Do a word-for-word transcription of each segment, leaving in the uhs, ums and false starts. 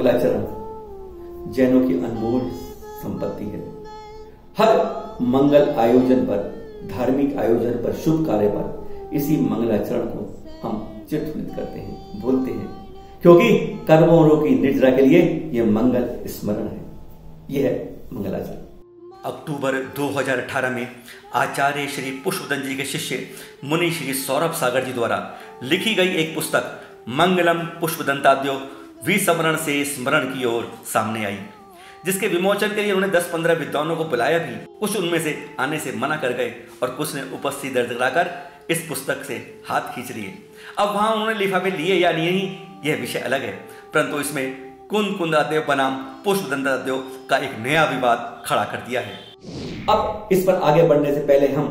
मंगलाचरण जैनों की अनमोल संपत्ति है। हर मंगल आयोजन पर, धार्मिक आयोजन पर, शुभ कार्य पर इसी मंगलाचरण को हम चित्रहित करते हैं, बोलते हैं, क्योंकि कर्मों की निर्जरा के लिए यह मंगल स्मरण है। यह है मंगलाचरण। अक्टूबर दो हज़ार अठारह में आचार्य श्री पुष्पदंत जी के शिष्य मुनि श्री सौरभ सागर जी द्वारा लिखी गई एक पुस्तक मंगलम पुष्पदंताद्यो विस्मरण से स्मरण की ओर सामने आई, जिसके विमोचन के लिए उन्होंने दस पंद्रह विद्वानों को बुलाया भी। कुछ उनमें से आने से मना कर गए और कुछ ने उपस्थिति दर्ज कराकर इस पुस्तक से हाथ खींच लिए। अब वहां उन्होंने लिफाफे लिए या नहीं, यह विषय अलग है, परंतु इसमें कुंद कुंदादेव बनाम पुष्पदंतादेव का एक नया विवाद खड़ा कर दिया है। अब इस पर आगे बढ़ने से पहले हम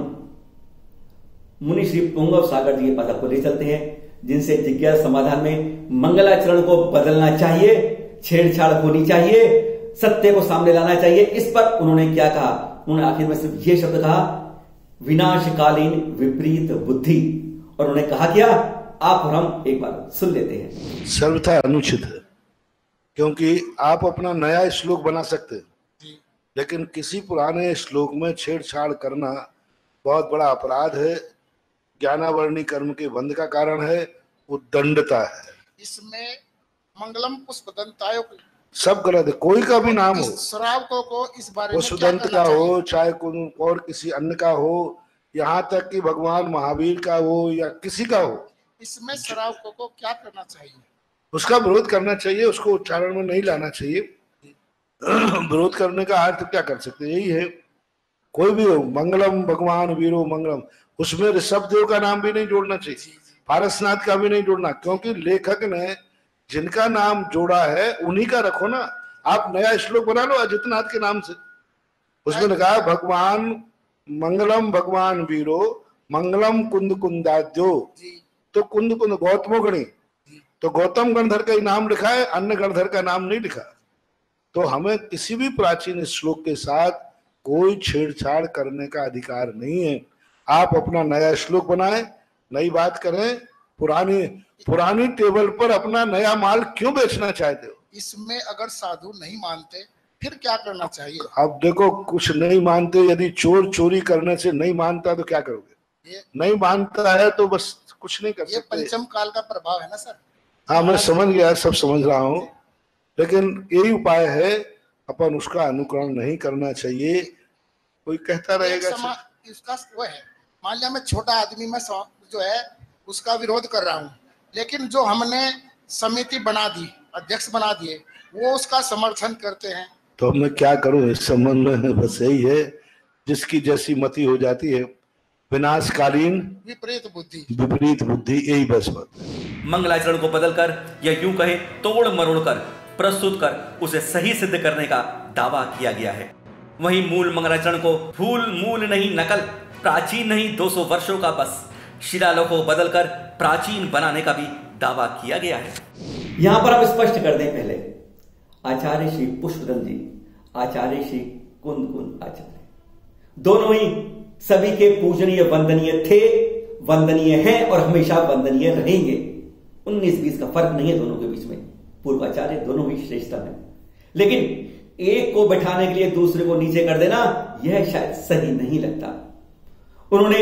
मुनि श्री पुंगव सागर जी के पास आपको ले चलते हैं, जिनसे जिज्ञासा समाधान में मंगलाचरण को बदलना चाहिए, छेड़छाड़ होनी चाहिए, सत्य को सामने लाना चाहिए, इस पर उन्होंने क्या कहा। उन्होंने आखिर में सिर्फ ये शब्द कहा, विनाशकालीन विपरीत बुद्धि, और उन्होंने कहा क्या, आप और हम एक बार सुन लेते हैं। सर्वथा अनुचित है, क्योंकि आप अपना नया श्लोक बना सकते हैं, लेकिन किसी पुराने श्लोक में छेड़छाड़ करना बहुत बड़ा अपराध है, ज्ञानावरणी कर्म के बंध का कारण है, वो दंडता है। इसमें मंगलम पुष्पदंताय सब गलत है, कोई का भी नाम हो, श्रावकों को इस बारे में पुष्पदंत का हो, चाहे कोई और किसी अन्य का हो, यहाँ तक कि भगवान महावीर का हो या किसी का हो, इसमें श्रावकों को क्या करना चाहिए? उसका विरोध करना चाहिए, उसको उच्चारण में नहीं लाना चाहिए। विरोध करने का अर्थ क्या कर सकते, यही है। कोई भी हो, मंगलम भगवान वीरो मंगलम, उसमें ऋषभ देव का नाम भी नहीं जोड़ना चाहिए, पारसनाथ का भी नहीं जोड़ना, क्योंकि लेखक ने जिनका नाम जोड़ा है उन्हीं का रखो ना। आप नया श्लोक बना लो अजितनाथ के नाम से, उसमें लिखा है भगवान मंगलम भगवान वीरो मंगलम कुंद कुंदाद्यो, तो कुंद कुंद गौतमो गणी, तो गौतम गणधर का ही नाम लिखा है, अन्य गणधर का नाम नहीं लिखा। तो हमें किसी भी प्राचीन श्लोक के साथ कोई छेड़छाड़ करने का अधिकार नहीं है। आप अपना नया श्लोक बनाएं, नई बात करें, पुरानी पुरानी टेबल पर अपना नया माल क्यों बेचना चाहते हो? इसमें अगर साधु नहीं मानते फिर क्या करना चाहिए? अब देखो, कुछ नहीं मानते, यदि चोर चोरी करने से नहीं मानता तो क्या करोगे? नहीं मानता है तो बस कुछ नहीं कर सकते। ये पंचम काल का प्रभाव है ना सर। हाँ, मैं समझ गया, सब समझ रहा हूँ, लेकिन यही उपाय है, अपन उसका अनुकरण नहीं करना चाहिए। कोई कहता रहेगा इसका वो है, मान लिया मैं छोटा आदमी में जो है उसका विरोध कर रहा हूँ, लेकिन जो हमने समिति बना दी, अध्यक्ष बना दिए, वो उसका समर्थन करते हैं, तो मैं क्या करूं इस संबंध में? बस यही है, जिसकी जैसी मति हो जाती है, विनाशकालीन विपरीत बुद्धि, विपरीत बुद्धि, यही बस बात। मंगलाचरण को बदलकर या यूं कहे तोड़ मरोड़ कर, प्रस्तुत कर उसे सही सिद्ध करने का दावा किया गया है। वहीं मूल मंगलाचरण को फूल मूल नहीं नकल, प्राचीन नहीं दो सौ वर्षों का बस शिलालेख को बदलकर प्राचीन बनाने का भी दावा किया गया है। यहां पर हम स्पष्ट कर दें, पहले आचार्य श्री पुष्पदंत जी, आचार्य श्री कुंद कुंद आचार्य, दोनों ही सभी के पूजनीय वंदनीय थे, वंदनीय हैं और हमेशा वंदनीय रहेंगे। उन्नीस बीस का फर्क नहीं है दोनों के बीच में, पूर्वाचार्य दोनों ही श्रेष्ठतम है। लेकिन एक को बैठाने के लिए दूसरे को नीचे कर देना, यह शायद सही नहीं लगता। उन्होंने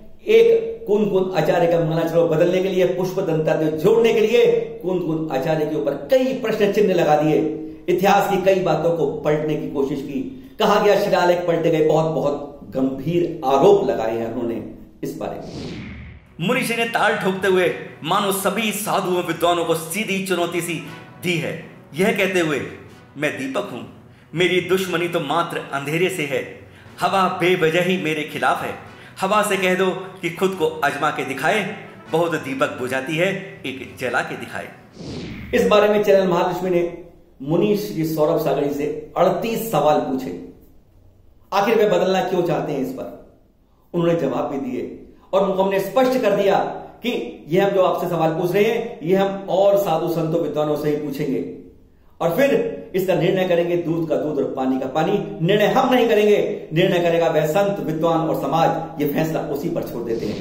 एक कुंद कुंद आचार्य का मंगलाचरण बदलने के लिए, पुष्पदंतादेव जोड़ने के लिए कुंद कुंद आचार्य के ऊपर कई प्रश्न चिन्ह लगा दिए, इतिहास की कई बातों को पलटने की कोशिश की, कहा गया शिलालेख पलटे गए, बहुत बहुत गंभीर आरोप लगाए हैं उन्होंने इस बारे में। मुनिषी ने ताल ठोकते हुए मानो सभी साधुओं विद्वानों को सीधी चुनौती सी दी है, यह कहते हुए, मैं दीपक हूं, मेरी दुश्मनी तो मात्र अंधेरे से है, हवा बेवजह ही मेरे खिलाफ है, हवा से कह दो कि खुद को आजमा के दिखाए, बहुत दीपक बुझाती है एक जला के दिखाए। इस बारे में चैनल महालक्ष्मी ने मुनि श्री सौरभ सागर जी से अड़तीस सवाल पूछे, आखिर वे बदलना क्यों चाहते हैं, इस पर उन्होंने जवाब भी दिए और उनको हमने स्पष्ट कर दिया कि यह हम जो आपसे सवाल पूछ रहे हैं, यह हम और साधु संतों विद्वानों से ही पूछेंगे और फिर इसका निर्णय करेंगे, दूध का दूध और पानी का पानी। निर्णय हम नहीं करेंगे, निर्णय करेगा वह संत, विद्वान और समाज। ये फैसला उसी पर छोड़ देते हैं।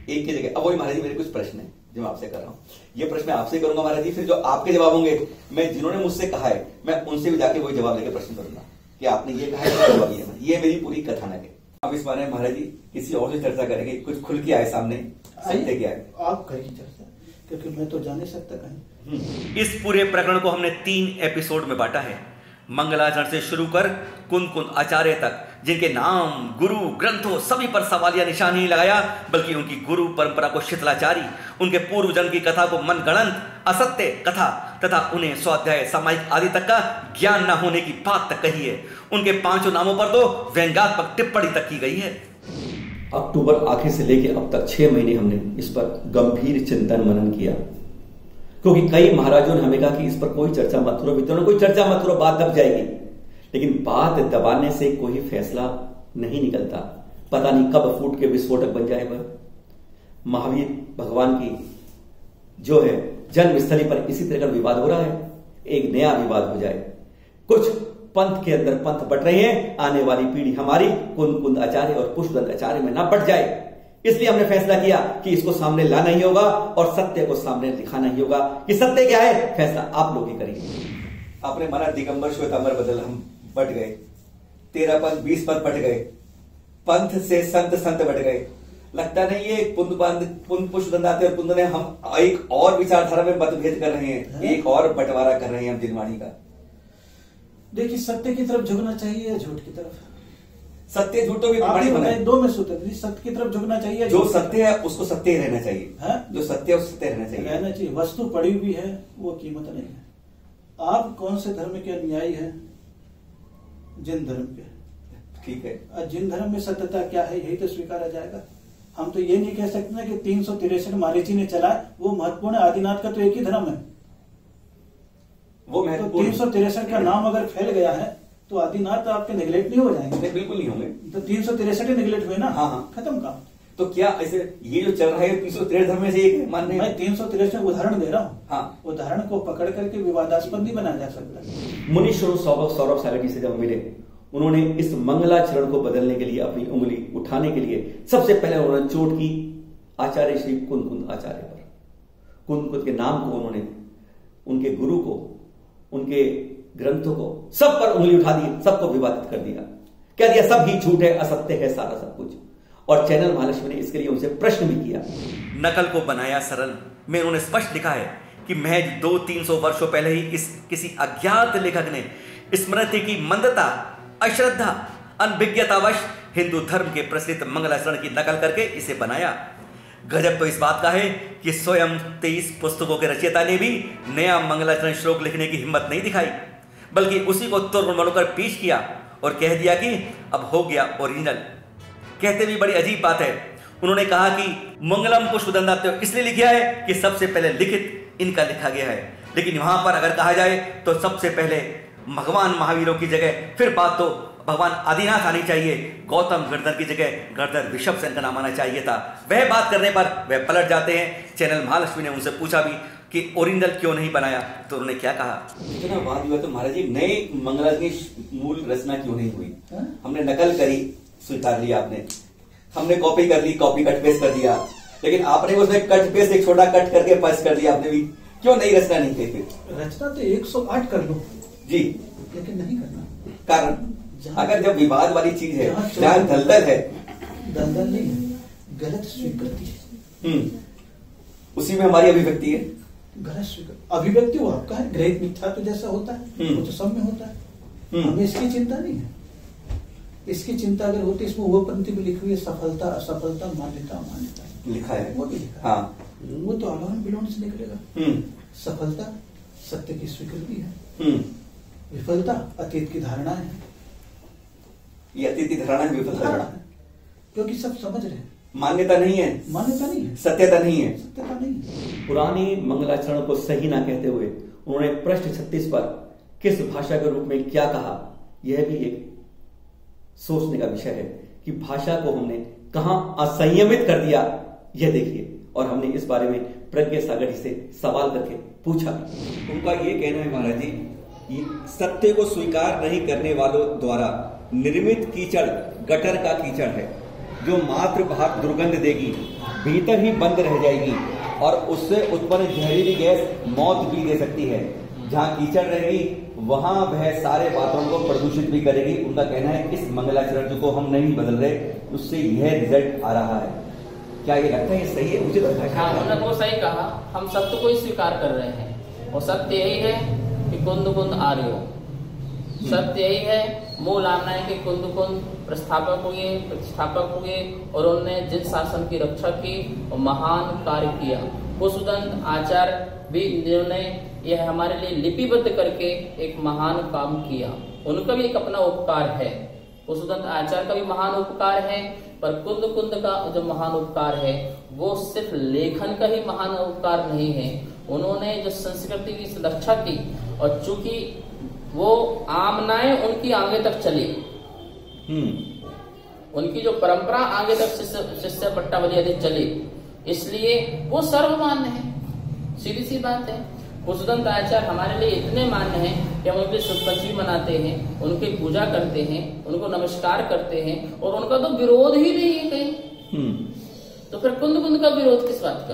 एक की जगह। अब वही महाराज जी मेरे कुछ प्रश्न है जो मैं आपसे कर रहा हूँ, ये प्रश्न मैं आपसे करूंगा महाराज जी, फिर जो आपके जवाब होंगे मैं जिन्होंने मुझसे कहा है मैं उनसे भी जाके वही जवाब लेकर प्रश्न करूंगा कि आपने ये कहा है, जवाब ये है। ये मेरी पूरी कथानक है। अब इस बारे में महाराज जी किसी और से चर्चा करेंगे, कुछ खुल के आए सामने, सत्य क्या है आप करिए चर्चा, क्योंकि मैं तो जा नहीं सकता कहीं। इस पूरे प्रकरण को हमने तीन एपिसोड में बांटा है, मंगलाचरण से शुरू कर कुंद कुंद आचार्य तक, जिनके नाम, गुरु, ग्रंथों सभी पर सवालिया निशान नहीं लगाया, बल्कि उनकी गुरु परंपरा को शिथिलाचारी, उनके पूर्व जन्म की कथा को मनगढ़ंत, असत्य कथा तथा उन्हें स्वाध्याय सामायिक आदि तक का ज्ञान न होने की बात तक कही है। उनके पांचों नामों पर तो व्यंग्यात्मक टिप्पणी तक की गई है। अक्टूबर आखिर से लेकर अब तक छह महीने हमने इस पर गंभीर चिंतन मनन किया, क्योंकि कई महाराजों ने हमें कहा कि इस पर कोई चर्चा मत करो, विद्वानों कोई चर्चा मत करो, बात दब जाएगी। लेकिन बात दबाने से कोई फैसला नहीं निकलता, पता नहीं कब फूट के विस्फोटक बन जाए। वह महावीर भगवान की जो है जन्मस्थली पर इसी तरह का विवाद हो रहा है, एक नया विवाद हो जाए। कुछ पंथ के अंदर पंथ बट रहे हैं, आने वाली पीढ़ी हमारी कुंद कुंद आचार्य और पुष्पदंत आचार्य में ना बट जाए, इसलिए हमने फैसला किया कि इसको सामने लाना ही होगा और सत्य को सामने दिखाना ही होगा कि सत्य क्या है, फैसला आप लोग ही करिए। आपने माना दिगंबर श्वेतांबर बदल, हम बट गए, तेरह पंथ बीस पंथ बट गए, पंथ से संत संत बट गए। लगता नहीं ये पुंद पुंद पुष्पदंत आते और पुंद ने हम एक और विचारधारा में मतभेद कर रहे हैं, एक और बंटवारा कर रहे हैं हम जिनवाणी का। देखिए, सत्य की तरफ झुकना चाहिए या झूठ की तरफ? सत्य झूठ तो भी बड़ी बना है, दो में सूत्र, सत्य की तरफ झुकना चाहिए, जो सत्य है उसको सत्य ही रहना चाहिए है? जो सत्य है उसको सत्य रहना चाहिए रहना चाहिए। वस्तु पड़ी हुई है, वो कीमत नहीं है। आप कौन से धर्म के अनुयायी हैं? जिन धर्म के, ठीक है। जिन धर्म में सत्यता क्या है यही तो स्वीकारा जाएगा। हम तो ये नहीं कह सकते ना कि तीन सौ तिरसठ मारीची ने चला, वो महत्वपूर्ण है। आदिनाथ का तो एक ही धर्म है, वो महत्वपूर्ण। तीन सौ तिरसठ का नाम अगर फैल गया है तो आदिनाथ तो आपके निगलेक्ट नहीं हो जाएंगे? नहीं, बिल्कुल नहीं होंगे। तो तीन सौ तिरसठ ही निगलेक्ट हुए ना। हाँ हाँ, खत्म काम। तो क्या ऐसे ये जो चल रहा है तीन सौ तिरसठ धर्म में से एक मानने? मैं तीन सौ तिरसठ उदाहरण दे रहा हूँ। हाँ, उदाहरण को पकड़ करके विवादास्पद नहीं बनाया जा सकता। मुनि सौरभ सौरभ सागर जी से जब मिले, उन्होंने इस मंगलाचरण को बदलने के लिए, अपनी उंगली उठाने के लिए सबसे पहले उन्होंने चोट की आचार्य श्री कुंद कुंद आचार्य पर। कुंद कुंद के नाम को उन्होंने, उनके गुरु को, उनके ग्रंथों को, सब पर उंगली उठा दी, सबको विवादित कर दिया, कह दिया सब ही झूठ है, असत्य है सारा सब कुछ। और चैनल महालक्ष्मी ने इसके लिए उनसे प्रश्न भी किया। नकल को बनाया सरल में उन्होंने स्पष्ट लिखा है कि महज दो तीन सौ वर्षों पहले ही इस किसी अज्ञात लेखक ने स्मृति की मंदता, अश्रद्धा, अनभिज्ञतावश हिंदू धर्म के प्रचलित मंगलाचरण की नकल करके इसे बनाया। गजब तो इस बात का है कि स्वयं तेईस पुस्तकों के रचयिता ने भी नया मंगलाचरण श्लोक लिखने की हिम्मत नहीं दिखाई, बल्कि उसी को तुरमुड़ कर पेश किया और कह दिया कि अब हो गया ओरिजिनल। कहते भी बड़ी अजीब बात है, उन्होंने कहा कि मंगलम पुष्पदंत इसलिए लिखा है कि सबसे पहले लिखित इनका लिखा गया है, लेकिन वहां पर अगर कहा जाए तो सबसे पहले भगवान महावीरों की जगह फिर बात तो भगवान आदिनाथ आनी चाहिए, गौतम गर्दन की जगह गर्दन ऋषभ सेन का नाम आना चाहिए था। वह बात करने पर वह पलट जाते हैं। चैनल महालक्ष्मी ने उनसे पूछा भी कि ओरिजिनल क्यों नहीं बनाया, तो उन्होंने क्या कहा? इतना वाद हुआ तो महाराज जी नए मंगलाचरण की मूल रचना क्यों नहीं हुई? हमने नकल करी, स्वीकार लिया आपने, हमने कॉपी कर ली, कॉपी कट पेस्ट कर दिया, लेकिन आपने उसमें कट पेस्ट एक छोटा कट करके पेस्ट कर दिया आपने भी, क्यों नई रचना नहीं की? फिर रचना तो एक सौ आठ कर लो जी, लेकिन नहीं करना। कारण अगर जब विवाद वाली चीज है, जहां दलदल है, दलदल नहीं है, गलत स्वीकृति है, हम्म उसी में हमारी अभिव्यक्ति है। गलत स्वीकृति अभिव्यक्ति वो आपका है, ग्रहित मिथ्या तो जैसा होता है वो तो सब में होता है। हमें इसकी चिंता नहीं है। इसकी चिंता अगर होती, इसमें वो पंक्ति भी लिखी हुई है, सफलता असफलता मान्यता अमान्यता लिखा है, वो भी लिखा हाँ। है। वो तो अलोन बिलोन से निकलेगा। सफलता सत्य की स्वीकृति है, विफलता अतीत की धारणा है। ये अतीत की धारणा है, विफलता है, क्योंकि सब समझ रहे हैं। मान्यता नहीं है, मान्यता नहीं है, सत्यता नहीं है, सत्यता नहीं है। पुरानी मंगलाचरण को सही ना कहते हुए उन्होंने पृष्ठ छत्तीस पर किस भाषा के रूप में क्या कहा, यह भी एक सोचने का विषय है कि भाषा को हमने कहां असंयमित कर दिया, यह देखिए। और हमने इस बारे में प्रज्ञा सागर जी से सवाल करके पूछा। उनका यह कहना है महाराज जी, सत्य को स्वीकार नहीं करने वालों द्वारा निर्मित कीचड़ गटर का कीचड़ है, जो मात्र भाग दुर्गंध देगी, भीतर ही बंद रह जाएगी और उससे उत्पन्न जहरीली गैस मौत भी दे सकती है। जहां कीचड़ रहेगी वहां वह सारे वातावरण को प्रदूषित भी करेगी। उनका कहना है इस मंगलाचरण को हम नहीं बदल रहे, उससे यह रिजल्ट आ रहा है। क्या ये लगता है ये सही है, उचित है? हाँ, उन्होंने वो सही कहा। हम सत्य को ही स्वीकार कर रहे हैं और सत्य यही है कि कुंद कुंद आर्यो, सत्य यही है। मूल आमना है कि कुंद कुंद प्रस्थापक हुए प्रतिष्ठापक हुए और उन्होंने जिन शासन की रक्षा की और महान कार्य किया। पुष्पदंत आचार्य भी जिन्होंने यह हमारे लिए लिपिबद्ध करके एक महान काम किया, उनका भी एक अपना उपकार है। पुष्पदंत आचार्य का भी महान उपकार है, पर कुंद कुंद का जो महान उपकार है वो सिर्फ लेखन का ही महान उपकार नहीं है। उन्होंने जो संस्कृति की रक्षा की और चूंकि वो आमनाएं उनकी आगे तक चली, उनकी जो परंपरा आगे तक शिष्य शिष्य पट्टावली आदि चली, इसलिए वो सर्वमान्य है। सीधी सी बात है। पुष्पदंत आचार्य हमारे लिए इतने मान्य हैं कि हम उनके शुभ पंचमी मनाते हैं, उनकी पूजा करते हैं, उनको नमस्कार करते हैं और उनका तो विरोध ही नहीं है कहीं। तो फिर कुंद कुंद का विरोध किस बात का,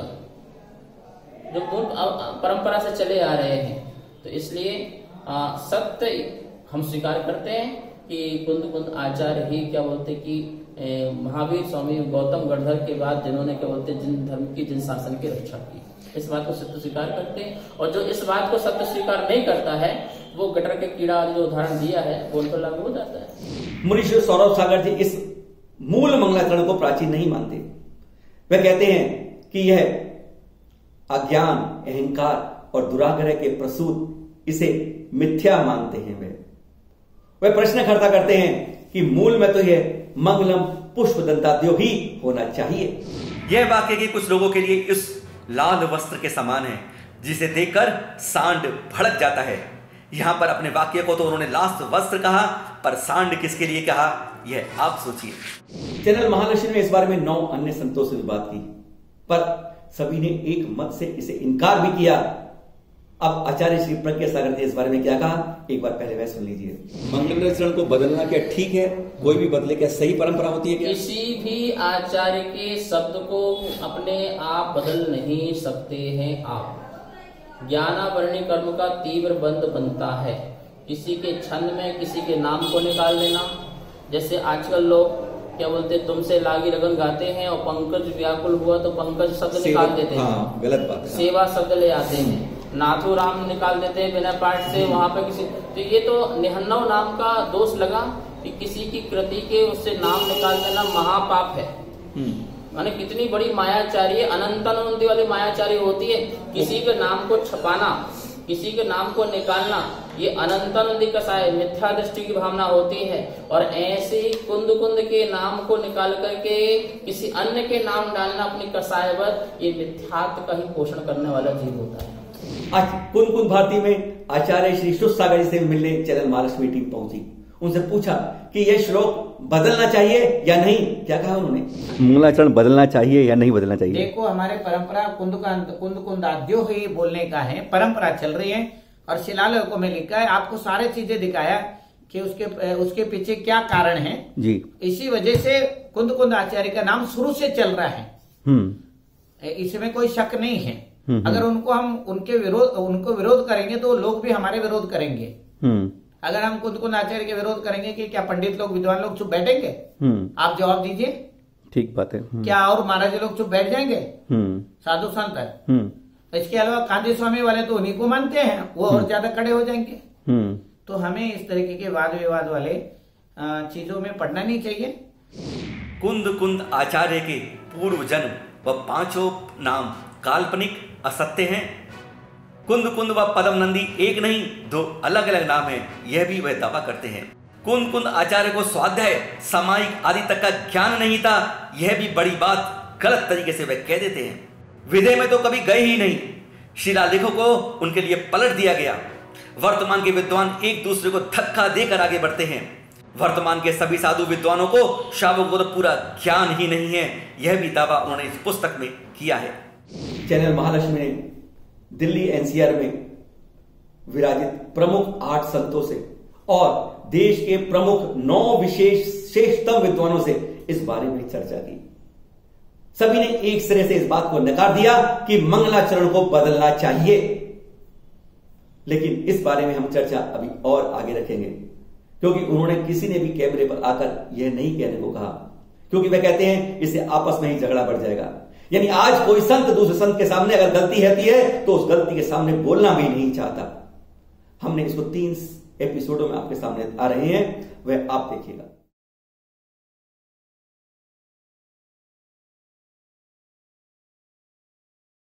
जो परंपरा से चले आ रहे हैं। तो इसलिए सत्य हम स्वीकार करते हैं कि कुंद कुंद आचार्य ही क्या बोलते कि महावीर स्वामी गौतम गढ़धर के बाद जिन्होंने क्या बोलते जिन धर्म की जिन शासन की रक्षा की, इस बात को सत्य स्वीकार करते हैं। और जो इस बात को सत्य स्वीकार नहीं करता है वो गटर के कीड़ा जो उदाहरण दिया है वो उन पर लागू हो जाता है। मुनि श्री सौरभ सागर जी इस मूल मंगलाचरण को प्राचीन नहीं मानते। वे कहते हैं कि यह अज्ञान, अहंकार और दुराग्रह के प्रसूत इसे मिथ्या मानते हैं। वे वे प्रश्न खड़ा करते हैं कि मूल में तो यह मंगलम पुष्पदंताद्यो ही होना चाहिए। यह वाक्य के कुछ लोगों के लिए इस लाल वस्त्र के समान है जिसे देखकर सांड भड़क जाता है। यहां पर अपने वाक्य को तो उन्होंने लाल वस्त्र कहा, पर सांड किसके लिए कहा यह आप सोचिए। चैनल महालक्ष्मी ने इस बारे में नौ अन्य संतों से भी बात की, पर सभी ने एक मत से इसे इनकार भी किया। अब आचार्य श्री प्रज्ञा सागर ने इस बारे में क्या कहा, एक बार पहले वह सुन लीजिए। मंगलाचरण को बदलना क्या ठीक है? कोई भी बदले, क्या सही परंपरा होती है क्या? किसी भी आचार्य के शब्द को अपने आप बदल नहीं सकते हैं आप। ज्ञानावरणी कर्म का तीव्र बंध बनता है। किसी के छंद में किसी के नाम को निकाल देना, जैसे आजकल लोग क्या बोलते तुमसे लागी लगन गाते हैं और पंकज व्याकुल हुआ तो पंकज शब्द निकाल देते हैं। हाँ, गलत बात है। सेवा शब्द ले आते हैं, नाथू राम निकाल देते हैं बिना पाठ से वहां पे किसी। तो ये तो निहन्नव नाम का दोष लगा कि किसी की कृति के उससे नाम निकाल देना महापाप है। माने कितनी बड़ी मायाचारी है, अनंतानंदी वाली मायाचारी होती है। किसी के नाम को छपाना, किसी के नाम को निकालना, ये अनंतानंदी कसाय मिथ्या दृष्टि की भावना होती है। और ऐसे ही कुंद कुंद के नाम को निकाल करके किसी अन्य के नाम डालना अपनी कसायवत, ये मिथ्यात्व का ही पोषण करने वाला जीव होता है। आज कुंद कुंद भारती में आचार्य श्री शुभ सागर जी से मिलने चैनल महालक्ष्मी टीम पहुंची। उनसे पूछा कि यह श्लोक बदलना चाहिए या नहीं। क्या कहा उन्होंने? मंगलाचरण बदलना चाहिए या नहीं बदलना चाहिए? देखो, हमारे परंपरा कुंद कुंद कुंदाद्यो ही बोलने का है, परंपरा चल रही है। और शिलालेखों में लिखा है, आपको सारे चीजें दिखाया कि उसके उसके पीछे क्या कारण है जी। इसी वजह से कुंद कुंद आचार्य का नाम शुरू से चल रहा है, इसमें कोई शक नहीं है। अगर उनको हम उनके विरोध उनको विरोध करेंगे तो लोग भी हमारे विरोध करेंगे। अगर हम कुंद कुंद आचार्य के विरोध करेंगे कि क्या पंडित लोग विद्वान लोग चुप बैठेंगे? आप जवाब दीजिए। ठीक बात है। क्या और महाराज लोग चुप बैठ जाएंगे? साधु संत है। इसके अलावा कांदी स्वामी वाले तो उन्हीं को मानते हैं, वो और ज्यादा कड़े हो जाएंगे। तो हमें इस तरीके के वाद विवाद वाले चीजों में पड़ना नहीं चाहिए। कुंद कुंद आचार्य के पूर्व जन्म व पांचों नाम काल्पनिक असत्य हैं। कुंद कुंद व पदम नंदी एक नहीं दो अलग अलग नाम हैं, यह भी वह दावा करते हैं। कुंद कुंद आचार्य को स्वाध्याय, सामायिक आदि तक का ज्ञान नहीं था, यह भी बड़ी बात गलत तरीके से वह कह देते हैं। विदय में तो कभी गए ही नहीं, शिलालेखों को उनके लिए पलट दिया गया। वर्तमान के विद्वान एक दूसरे को धक्का देकर आगे बढ़ते हैं। वर्तमान के सभी साधु विद्वानों को शावकों को तो पूरा ज्ञान ही नहीं है, यह भी दावा उन्होंने इस पुस्तक में किया है। चैनल महालक्ष्मी ने दिल्ली एनसीआर में विराजित प्रमुख आठ संतों से और देश के प्रमुख नौ विशेष श्रेष्ठतम विद्वानों से इस बारे में चर्चा की। सभी ने एक सिरे से इस बात को नकार दिया कि मंगलाचरण को बदलना चाहिए। लेकिन इस बारे में हम चर्चा अभी और आगे रखेंगे, क्योंकि उन्होंने किसी ने भी कैमरे पर आकर यह नहीं कहने को कहा, क्योंकि वह कहते हैं इससे आपस में ही झगड़ा बढ़ जाएगा। यानी आज कोई संत दूसरे संत के सामने अगर गलती रहती है तो उस गलती के सामने बोलना भी नहीं चाहता। हमने इसको तीन एपिसोडों में आपके सामने आ रहे हैं, वह आप देखिएगा।